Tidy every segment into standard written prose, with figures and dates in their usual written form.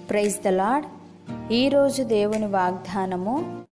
Praise the lord. ఈరోజు దేవుని వాగ్దానము,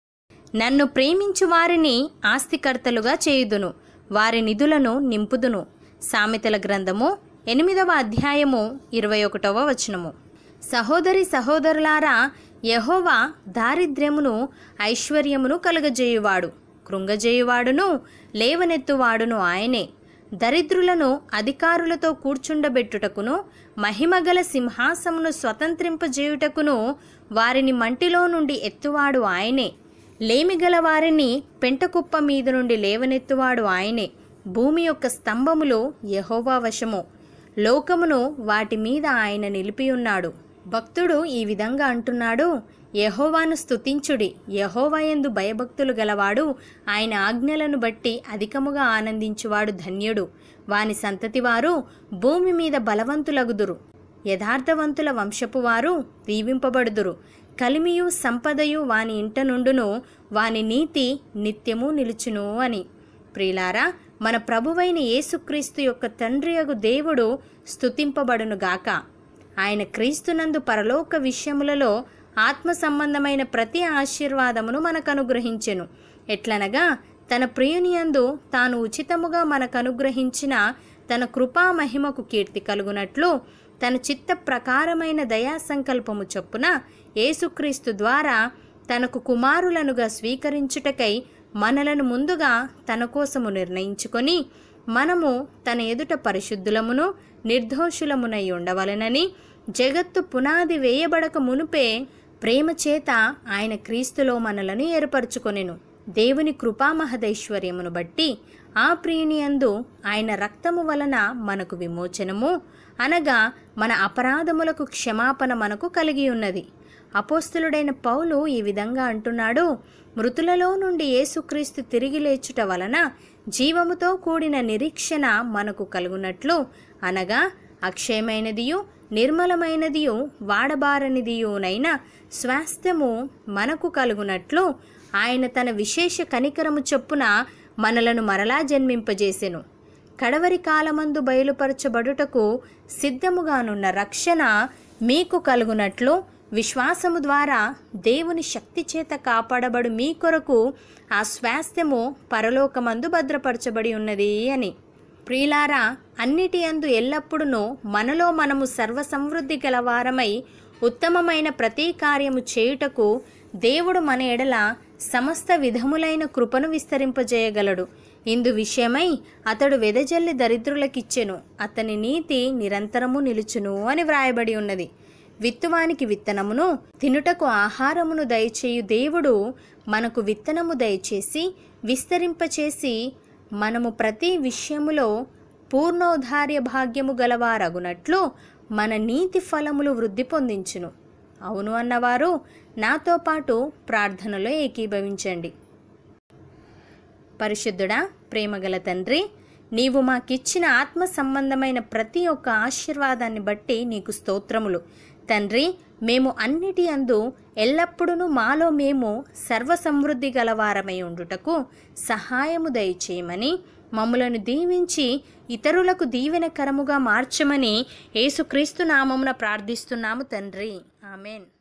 నన్ను ప్రేమించు వారిని ఆస్తికర్తలుగా చేయుదును, వారి నిధులను నింపుదును. సామెతల గ్రంథము 8వ అధ్యాయము 21వ వచనము. సహోదరి సహోదరులారా, యెహోవా దారిద్ర్యమును ఐశ్వర్యమును కలుగజేయువాడు, కృంగజేయువాడును లేవనెత్తువాడును ఆయనే. దరిద్రులను అధికారులతో కూర్చుండబెట్టుటకును, మహిమగల సింహాసమును స్వతంత్రింపజేయుటకును వారిని మంటిలో నుండి ఎత్తువాడు ఆయనే. లేమిగల వారిని పెంటకుప్ప మీద నుండి లేవనెత్తువాడు ఆయనే. భూమి యొక్క స్తంభములు యెహోవా వశము, లోకమును వాటి మీద ఆయన నిలిపియున్నాడు. భక్తుడు ఈ విధంగా అంటున్నాడు, యెహోవాను స్తుతించుడి. యెహోవా యందు భయభక్తులు గలవాడు ఆయన ఆజ్ఞలను బట్టి అధికముగా ఆనందించువాడు ధన్యుడు. వాని సంతతి వారు భూమి మీద బలవంతులగుదురు. యథార్థవంతుల వంశపు వారు దీవింపబడుదురు. కలిమియు సంపదయు వాని ఇంట నుండును, వాని నీతి నిత్యము నిలుచును అని. ప్రియులారా, మన ప్రభువైన యేసుక్రీస్తు యొక్క తండ్రియగు దేవుడు స్తుతింపబడునుగాక. ఆయన క్రీస్తునందు పరలోక విషయములలో ఆత్మ సంబంధమైన ప్రతి ఆశీర్వాదమును మనకు అనుగ్రహించెను. ఎట్లనగా, తన ప్రియునియందు తాను ఉచితముగా మనకు అనుగ్రహించిన తన కృపా మహిమకు కీర్తి కలుగునట్లు, తన చిత్త ప్రకారమైన దయా సంకల్పము చొప్పున యేసుక్రీస్తు ద్వారా తనకు కుమారులనుగా స్వీకరించుటకై మనలను ముందుగా తన కోసము నిర్ణయించుకొని, మనము తన ఎదుట పరిశుద్ధులమును నిర్దోషులమునై ఉండవలెనని జగత్తు పునాది వేయబడక మునుపే ప్రేమ చేత ఆయన క్రీస్తులో మనలను ఏర్పరచుకొనెను. దేవుని కృపామహదైశ్వర్యమును బట్టి ఆ ప్రియునియందు ఆయన రక్తము వలన మనకు విమోచనము, అనగా మన అపరాధములకు క్షమాపణ మనకు కలిగి ఉన్నది. అపోస్తలుడైన పౌలు ఈ విధంగా అంటున్నాడు, మృతులలో నుండి యేసుక్రీస్తు తిరిగి లేచుట వలన జీవముతో కూడిన నిరీక్షణ మనకు కలుగునట్లు, అనగా అక్షయమైనదియు నిర్మలమైనదియు వాడబారనిదియునైన స్వాస్థ్యము మనకు కలుగునట్లు ఆయన తన విశేష కనికరము చొప్పున మనలను మరలా జన్మింపజేసెను. కడవరి కాలమందు బయలుపరచబడుటకు సిద్ధముగానున్న రక్షణ మీకు కలుగునట్లు విశ్వాసము ద్వారా దేవుని శక్తి చేత కాపాడబడు మీ కొరకు ఆ స్వాస్థ్యము పరలోకమందు భద్రపరచబడి ఉన్నది అని. ప్రియులారా, అన్నిటి యందు ఎల్లప్పుడూ మనలో మనము సర్వసమృద్ధి గలవారమై ఉత్తమమైన ప్రతి కార్యము చేయుటకు దేవుడు మన ఎడల సమస్త విధములైన కృపను విస్తరింపజేయగలడు. ఇందు విషయమై అతడు వెదజల్లి దరిద్రులకిచ్చెను, అతని నీతి నిరంతరము నిలుచును అని వ్రాయబడి ఉన్నది. విత్తువానికి విత్తనమును, తినుటకు ఆహారమును దయచేయు దేవుడు మనకు విత్తనము దయచేసి విస్తరింపచేసి మనము ప్రతి విషయములో పూర్ణోద్ధార్య భాగ్యము గలవారగునట్లు మన నీతి ఫలములు వృద్ధి పొందించును. అవును అన్నవారు నాతో పాటు ప్రార్థనలో ఏకీభవించండి. పరిశుద్ధుడా, ప్రేమగల తండ్రి, నీవు మాకిచ్చిన ఆత్మ సంబంధమైన ప్రతి ఒక్క ఆశీర్వాదాన్ని బట్టి నీకు స్తోత్రములు. తండ్రి, మేము అన్నిటి అందు ఎల్లప్పుడూ మాలో మేము సర్వసమృద్ధి గలవారమై ఉండుటకు సహాయము దయచేయమని, మమ్ములను దీవించి ఇతరులకు దీవెనకరముగా మార్చమని యేసుక్రీస్తు నామమున ప్రార్థిస్తున్నాము తండ్రి. ఆమెన్.